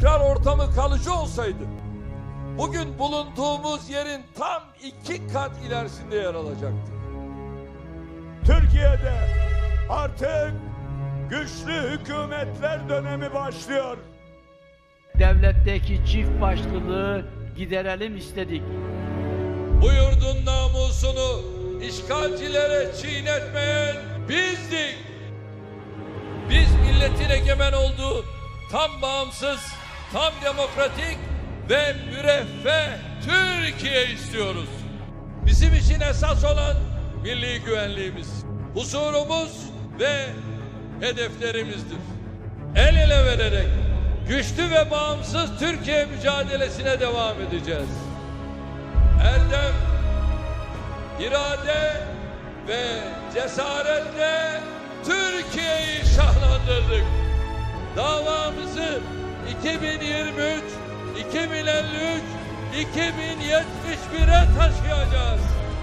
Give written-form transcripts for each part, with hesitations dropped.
istikrar ortamı kalıcı olsaydı, bugün bulunduğumuz yerin tam 2 kat ilerisinde yer alacaktı. Türkiye'de artık güçlü hükümetler dönemi başlıyor. Devletteki çift başlılığı giderelim istedik. Bu yurdun namusunu işgalcilere çiğnetmeyen bizdik. Biz milletin egemen olduğu tam bağımsız, tam demokratik ve müreffeh Türkiye istiyoruz. Bizim için esas olan milli güvenliğimiz, huzurumuz ve hedeflerimizdir. El ele vererek güçlü ve bağımsız Türkiye mücadelesine devam edeceğiz. Erdem, irade ve cesaretle Türkiye'yi şahlandırdık. Davamızı 2023, 2053, 2071'e taşıyacağız.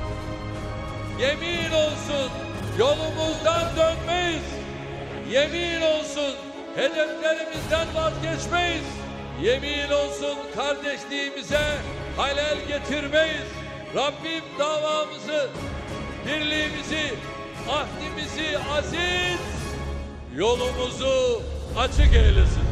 Yemin olsun yolumuzdan dönmeyiz. Yemin olsun hedeflerimizden vazgeçmeyiz. Yemin olsun kardeşliğimize halel getirmeyiz. Rabbim davamızı, birliğimizi, ahdimizi aziz, yolumuzu açık eylesin.